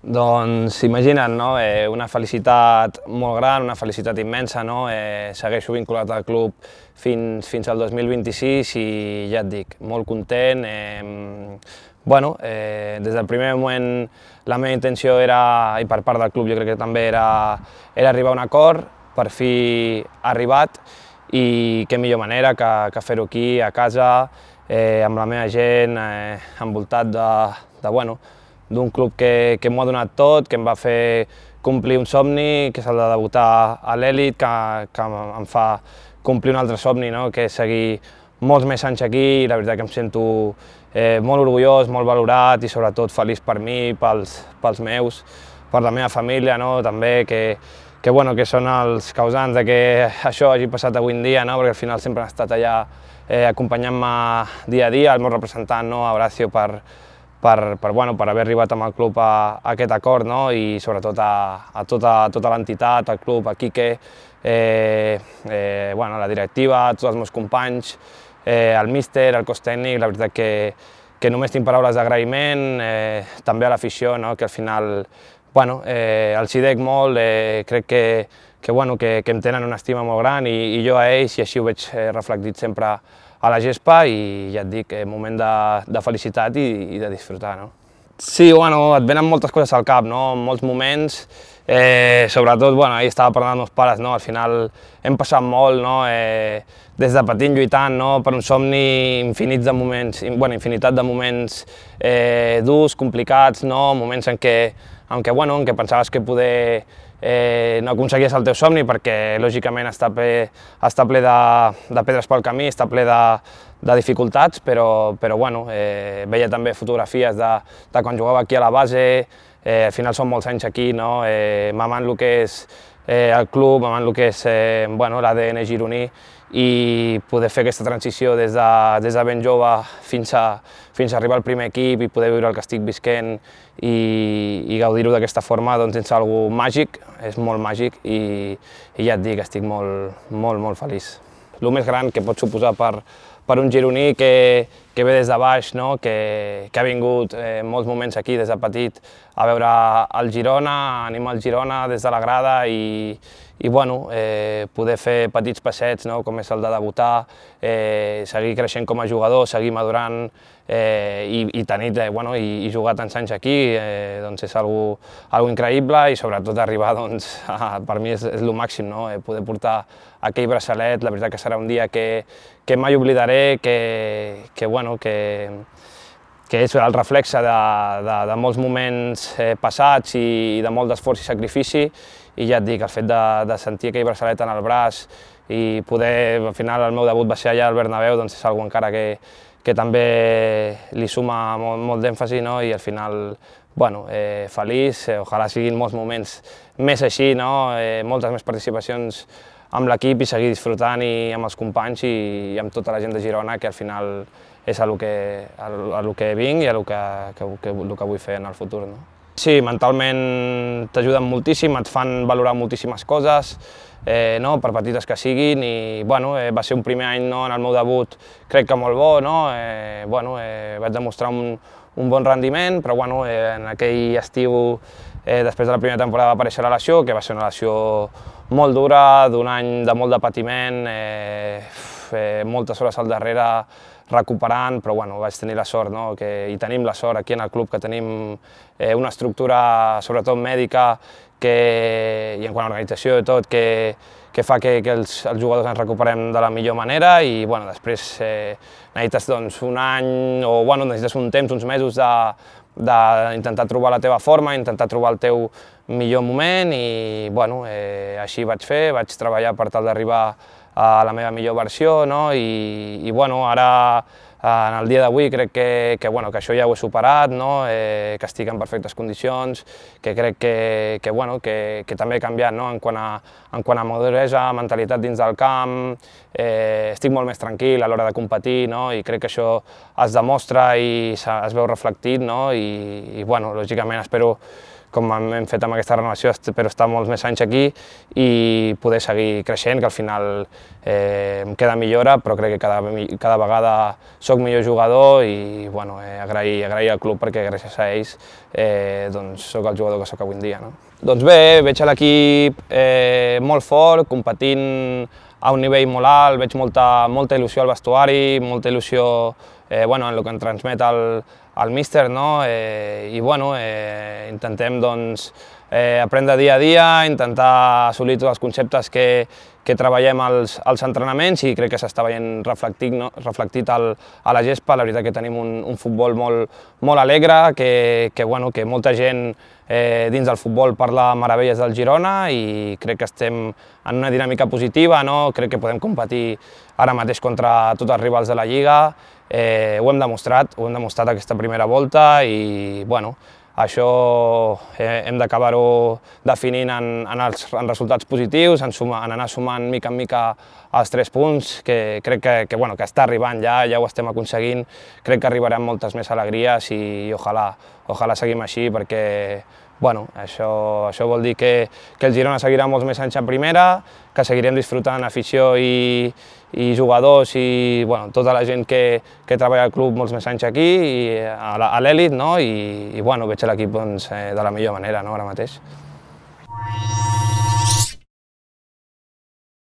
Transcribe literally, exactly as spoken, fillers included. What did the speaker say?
Doncs imagina't, no? eh, una felicitat molt gran, una felicitat immensa, no? eh, segueixo vinculat al club fins, fins al dos mil vint-i-sis i ja et dic, molt content. Eh, bueno, eh, des del primer moment la meva intenció era, i per part del club jo crec que també era, era arribar a un acord, per fi ha arribat i què millor manera que, que fer-ho aquí a casa, eh, amb la meva gent, eh, envoltat de, de bueno, d'un club que, que m'ho ha donat tot, que em va fer complir un somni, que és el de debutar a l'elit, que, que em fa complir un altre somni, no? que és seguir molts més anys aquí, i la veritat que em sento eh, molt orgullós, molt valorat i sobretot feliç per mi, pels, pels meus, per la meva família, no? també, que, que, bueno, que són els causants de que això hagi passat avui en dia, no? perquè al final sempre han estat allà eh, acompanyant-me dia a dia, el meu representant, no? Horacio, per, per, per, bueno, per haver arribat amb el club a, a aquest acord, no? i sobretot a, a tota, tota l'entitat, al club, a Quique, eh, eh, bueno, la directiva, tots els meus companys, eh, el míster, el cos tècnic, la veritat que, que només tinc paraules d'agraïment, eh, també a l'afició, no? que al final bueno, eh, els hi dec molt, eh, crec que, que, bueno, que, que em tenen una estima molt gran i, i jo a ells, i així ho veig eh, reflectit sempre a la gespa, i ja et dic, eh, moment de, de felicitat i, i de disfrutar. No? Sí, bueno, et venen moltes coses al cap, no? molts moments, eh, sobretot, bueno, ahir estava parlant amb els meus pares, no? al final hem passat molt, no? eh, des de petit lluitant no? per un somni, infinits de moments, bueno, infinitat de moments eh, durs, complicats, no? moments en què, en què, bueno, en què pensaves que poder eh, no aconseguies el teu somni perquè lògicament està ple, està ple de, de pedres pel camí, està ple de, de dificultats, però, però bueno, eh, veia també fotografies de, de quan jugava aquí a la base, eh, al final són molts anys aquí, no? eh, mamant el que és eh, el club, mamant el que és eh, bueno, l'A D N gironí, i poder fer aquesta transició des de, des de ben jove fins a, fins a arribar al primer equip i poder viure el que estic visquent i, i gaudir-ho d'aquesta forma, doncs és algo màgic, és molt màgic i, i ja et dic, estic molt, molt, molt feliç. El més gran que pot suposar per, per un gironí que, que ve des de baix, no? que, que ha vingut eh, molts moments aquí des de petit a veure el Girona, a animar el Girona des de la grada i, i bueno, eh, poder fer petits passets, no? com és el de debutar, eh, seguir creixent com a jugador, seguir madurant eh, i, i tenir, eh, bueno, i, i jugar tants anys aquí, eh, doncs és algo, algo increïble i sobretot arribar, doncs, a, per mi és, és el màxim, no? eh, poder portar aquell braçalet, la veritat que serà un dia que, que mai oblidaré, que, que, bueno, que, que és el reflexe de, de, de molts moments eh, passats i de molt d'esforç i sacrifici, i ja et dic, el fet de, de sentir aquell braçalet en el braç i poder, al final el meu debut va ser allà al Bernabéu, doncs és algo encara que, que també li suma molt, molt d'èmfasi, no? i al final, bueno, eh, feliç, eh, ojalà siguin molts moments més així, no? eh, moltes més participacions amb l'equip i seguir disfrutant i amb els companys i, i amb tota la gent de Girona, que al final és el que, el, el que vinc i el que, que, que, el que vull fer en el futur. No? Sí, mentalment t'ajuden moltíssim, et fan valorar moltíssimes coses, eh, no? per petites que siguin, i bueno, eh, va ser un primer any no? en el meu debut, crec que molt bo, no? eh, bueno, eh, vaig demostrar un, un bon rendiment, però bueno, eh, en aquell estiu, eh, després de la primera temporada va aparèixer la lesió, que va ser una lesió molt dura, d'un any de molt de patiment, eh, eh, moltes hores al darrere recuperant, però bueno, vaig tenir la sort, no? que, i tenim la sort aquí en el club, que tenim eh, una estructura, sobretot mèdica, que, i en quant a organització i tot, que, que fa que, que els, els jugadors ens recuperem de la millor manera, i bueno, després eh, necessites doncs, un any, o bueno, necessites un temps, uns mesos de d'intentar trobar la teva forma, intentar trobar el teu millor moment, i bueno, eh, així vaig fer, vaig treballar per tal d'arribar a la meva millor versió, no? I, i bueno, ara en el dia d'avui crec que, que, bueno, que això ja ho he superat, no? eh, que estic en perfectes condicions, que crec que, que, bueno, que, que també he canviat no? en, quant a, en quant a maduresa, mentalitat dins del camp, eh, estic molt més tranquil a l'hora de competir, no? i crec que això es demostra i es veu reflectit, no? I, i bueno, lògicament espero com hem fet amb aquesta renovació, però estar molts més anys aquí i poder seguir creixent, que al final eh, em queda millora, però crec que cada, cada vegada soc millor jugador i bueno, eh, agrair, agrair al club perquè gràcies a ells eh, doncs, soc el jugador que soc avui en dia. No? Doncs bé, veig l'equip eh, molt fort, competint a un nivell molt alt, veig molta, molta il·lusió al vestuari, molta il·lusió eh, bueno, en el que ens transmet el, el míster, no? eh, i bueno, eh, intentem doncs, eh, aprendre dia a dia, intentar assolir tots els conceptes que, que treballem als, als entrenaments i crec que s'està veient reflectit, no? reflectit al, a la gespa. La veritat que tenim un, un futbol molt, molt alegre, que, que, bueno, que molta gent eh, dins del futbol parla meravelles del Girona i crec que estem en una dinàmica positiva, no? Crec que podem competir ara mateix contra tots els rivals de la Lliga. Eh, ho hem demostrat, ho hem demostrat aquesta primera volta i bueno, això eh, hem d'acabar-ho definint en, en els en resultats positius, en, suma, en anar sumant mica en mica els tres punts, que crec que, que, bueno, que està arribant ja, ja ho estem aconseguint, crec que arribaran moltes més alegries i, i ojalà, ojalà seguim així perquè bueno, això, això vol dir que, que el Girona seguirà molts més anys en primera, que seguirem disfrutant afició i, i jugadors i bueno, tota la gent que, que treballa al club molts més anys aquí, i a l'elit, no? I, i bueno, veig l'equip doncs, de la millor manera no? Ara mateix.